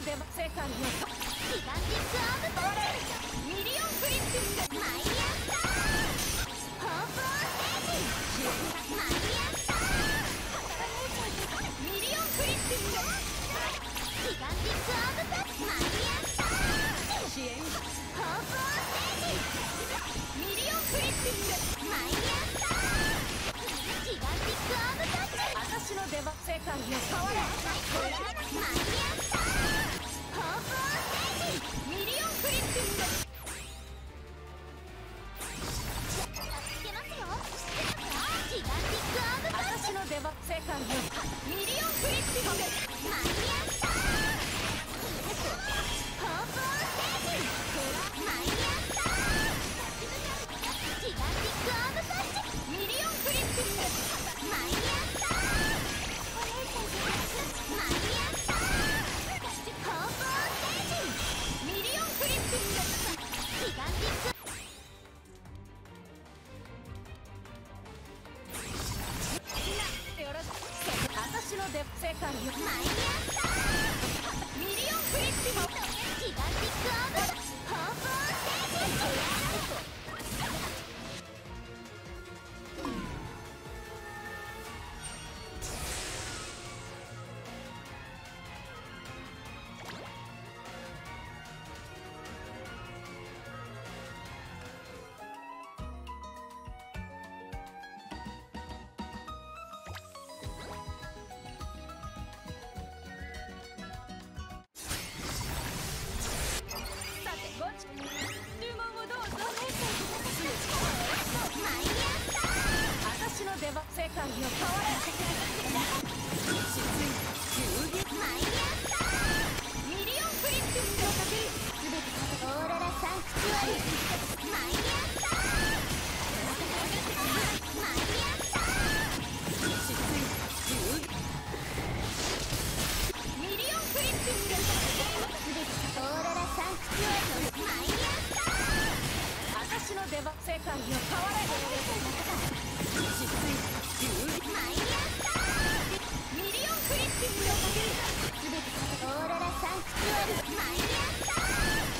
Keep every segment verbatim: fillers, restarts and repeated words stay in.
出番世界よ。 ギガンティックアームパンチ、 ミリオンフリッピング、 マイアスター、ホープオンステージ、マイアスター、 ミリオンフリッピング、 ギガンティックアームパンチ、マイアスター、 支援、 ホープオンステージ、 ミリオンフリッピング、 マイアスター、ギガンティックアームパンチ、 私の出番世界よ。変われマイアスター、ホープオンステージ、 ミリオンフリッピング、 つけますよ。ギガンティックアームパンチ、 私の出番世界よ。ミリオンフリッピング、 マイアスター、ホープオンステージ、マイアスター、ギガンティックアームパンチ、 ミリオンフリッピング、 マイアスター、マイアスター、ホープオンステージ、 ミリオンフリッピング、 ギガンティックよろしく。私の出番世界よ。 マイアスター、 ミリオンフリッピング、 ギガンティックアームパンチ、ホープオンステージ、 さてごち注文をどうぞ。 マイアスター、 私の出番世界よ。変われ失意、流儀、 マイアスター、 ミリオンフリッピングをかける。 すべてオーロラサンクチュアリ、マイアスター、マイアスター、 失意、流儀、ミリオンフリッピング、 すべてオーロラサンクチュアリ、マイアスター、 私の出番世界よ。変われ失意、流儀、 マイアスター、 ミリオンフリッピングをかける。 すべてオーロラサンクチュアリ、マイアスター、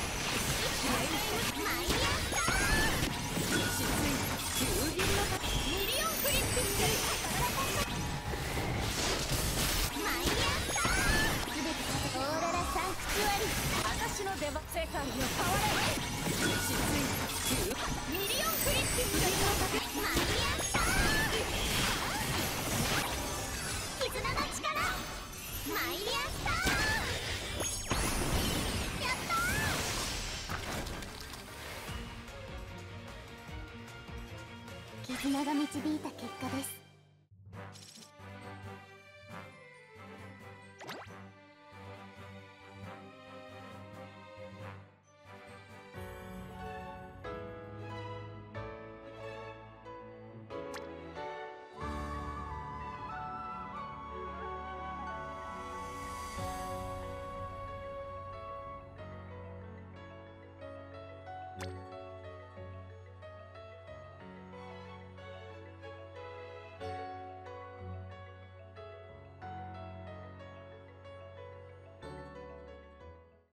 マイアスター、 失意、流儀のかミリオンフリッピング、 マイアスター、すべてオーロラサンクチュアリ、 私の出番世界よ。変われ失意、流儀、ミリオンフリッピングをかける。 マイアスター、絆の力、マイアスター、やったー、絆が導いた結果です。